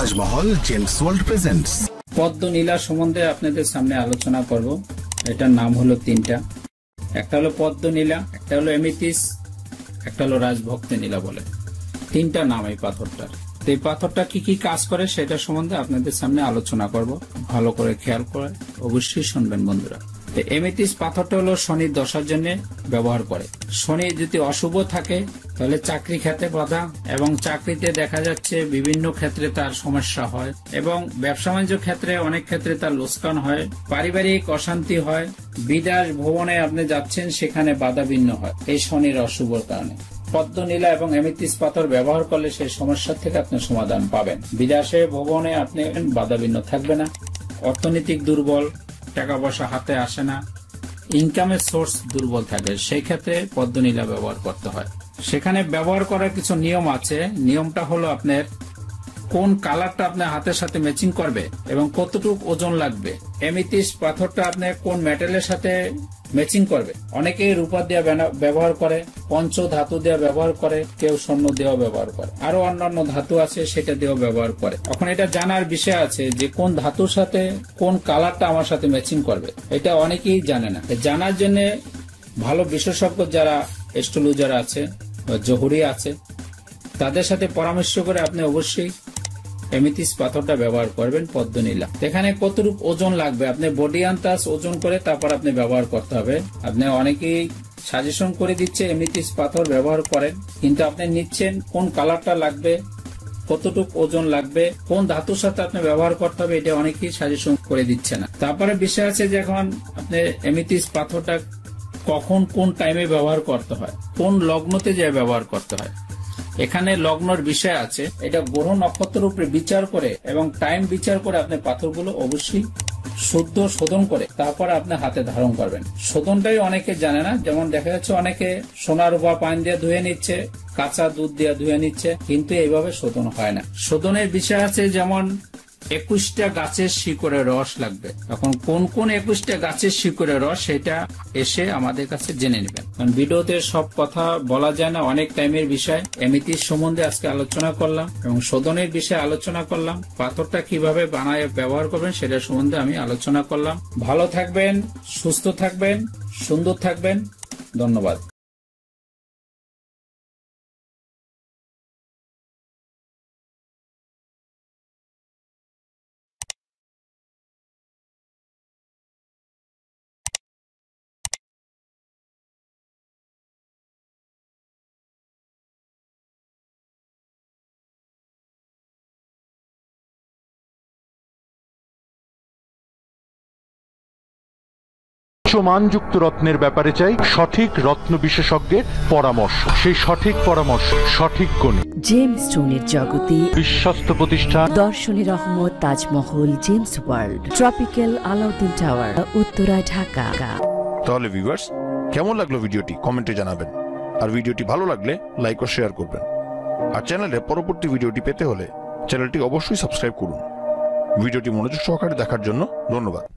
Taj Mahal gems world presents. পদ্ম নীলা সম্বন্ধে আপনাদের সামনে আলোচনা করব। এটার নাম হলো তিনটা, একটা হলো পদ্ম নীলা, একটা হলো এমিথিস্ট, একটা হলো রাজভক্ত নীলা বলে। তিনটা নাম এই পাথরটার। এই পাথরটা কি কি কাজ করে সেটা সম্বন্ধে আপনাদের সামনে আলোচনা করব। ভালো করে খেয়াল করে অবশ্যই শুনবেন বন্ধুরা। এমিথিস্ট পাথরটা হলো শনির দশার জন্য ব্যবহার করে। শনি যদি অশুভ থাকে তাহলে চাকরি ক্ষেত্রে বাধা, এবং চাকরিতে দেখা যাচ্ছে বিভিন্ন ক্ষেত্রে তার সমস্যা হয়, এবং ব্যবসা বাণিজ্য ক্ষেত্রে অনেক ক্ষেত্রে তার লোকসান হয়, পারিবারিক অশান্তি হয়, বিদেশ ভ্রমণে আপনি যাচ্ছেন সেখানে বাধা বিঘ্ন হয় এই শনির অশুভর কারণে। পদ্ম নীলা এবং এমিথিস্ট পাথর ব্যবহার করলে সেই সমস্যা থেকে আপনি সমাধান পাবেন। বিদেশে ভ্রমণে আপনি বাধা বিঘ্ন থাকবে না, অর্থনৈতিক দুর্বল, টাকা পয়সা হাতে আসে না, ইনকামের সোর্স দুর্বল থাকে, সেই ক্ষেত্রে পদ্ম নীলা ব্যবহার করতে হয়। সেখানে ব্যবহার করার কিছু নিয়ম আছে। নিয়মটা হলো আপনার কোন কালারটা আপনার হাতের সাথে ম্যাচিং করবে এবং কতটুকু ওজন লাগবে। এমিথিস্ট পাথরটা আপনার কোন মেটালের সাথে ম্যাচিং করবে। অনেকে রূপা দিয়ে ব্যবহার করে, পঞ্চ ধাতু দিয়ে ব্যবহার করে, কেউ স্বর্ণ দিয়েও ব্যবহার করে, আরো অন্যান্য ধাতু আছে সেটা দিয়েও ব্যবহার করে। এখন এটা জানার বিষয় আছে যে কোন ধাতুর সাথে কোন কালারটা আমার সাথে ম্যাচিং করবে, এটা অনেকেই জানে না। জানার জন্য ভালো বিশেষজ্ঞ যারা অ্যাস্ট্রোলজার আছে বা জহুরি আছে তাদের সাথে পরামর্শ করে আপনি অবশ্যই এমিথিস্ট পাথরটা ব্যবহার করবেন পদ্ম নীলা। এখানে কতটুকু ওজন লাগবে আপনি বডি আন্দাজ ওজন করে তারপর আপনি ব্যবহার করতে হবে। আপনি অনেকেই সাজেশন করে দিচ্ছে এমিথিস্ট পাথর ব্যবহার করেন, কিন্তু আপনি নিচ্ছেন কোন কালারটা লাগবে, কতটুকু ওজন লাগবে, কোন ধাতুর সাথে আপনি ব্যবহার করতে হবে, এটা অনেকেই সাজেশন করে দিচ্ছে না। তারপরে বিষয় আছে যে এখন আপনি এমিথিস্ট পাথরটা কখন কোন টাইমে ব্যবহার করতে হয়, কোন লগ্নতে যে ব্যবহার করতে হয়। এখানে লগ্নর বিষয় আছে, এটা গ্রহ নক্ষত্রের উপরে বিচার করে এবং টাইম বিচার করে আপনি পাথরগুলো অবশ্যই শুদ্ধ শোধন করে তারপর আপনি হাতে ধারণ করবেন। শোধনটাই অনেকে জানে না। যেমন দেখা যাচ্ছে অনেকে সোনার রূপা পানি দিয়ে ধুয়ে নিচ্ছে, কাঁচা দুধ দিয়ে ধুয়ে নিচ্ছে, কিন্তু এইভাবে শোধন হয় না। শোধনের বিষয় আছে যেমন 21টা গাছের শিকড়ের রস লাগবে। এখন কোন কোন 21টা গাছের শিকড়ের রস সেটা এসে আমাদের কাছে জেনে নেবেন, কারণ ভিডিওতে সব কথা বলা যায় না, অনেক টাইমের বিষয়। এমিথিস্ট সম্বন্ধে আজকে আলোচনা করলাম এবং শোধনের বিষয়ে আলোচনা করলাম, পাথরটা কিভাবে বানায় ব্যবহার করবেন সেটা সম্বন্ধে আমি আলোচনা করলাম। ভালো থাকবেন, সুস্থ থাকবেন, সুন্দর থাকবেন। ধন্যবাদ। উচ্চমানযুক্ত রত্নের ব্যাপারে চাই সঠিক রত্ন বিশেষজ্ঞের পরামর্শ, সেই সঠিক পরামর্শ সঠিক কোণে। জেমস্টোনের জগতে বিশ্বস্ত প্রতিষ্ঠান দর্শনী Rahmat Taj Mahal gems world, tropical Alauddin tower, Uttara, Dhaka. তাহলে ভিউয়ার্স, কেমন লাগলো ভিডিওটি কমেন্টে জানাবেন, আর ভিডিওটি ভালো লাগলে লাইক ও শেয়ার করবেন। আর চ্যানেলে পরবর্তী ভিডিওটি পেতে হলে চ্যানেলটি অবশ্যই সাবস্ক্রাইব করুন। ভিডিওটি মনোযোগ সহকারে দেখার জন্য ধন্যবাদ।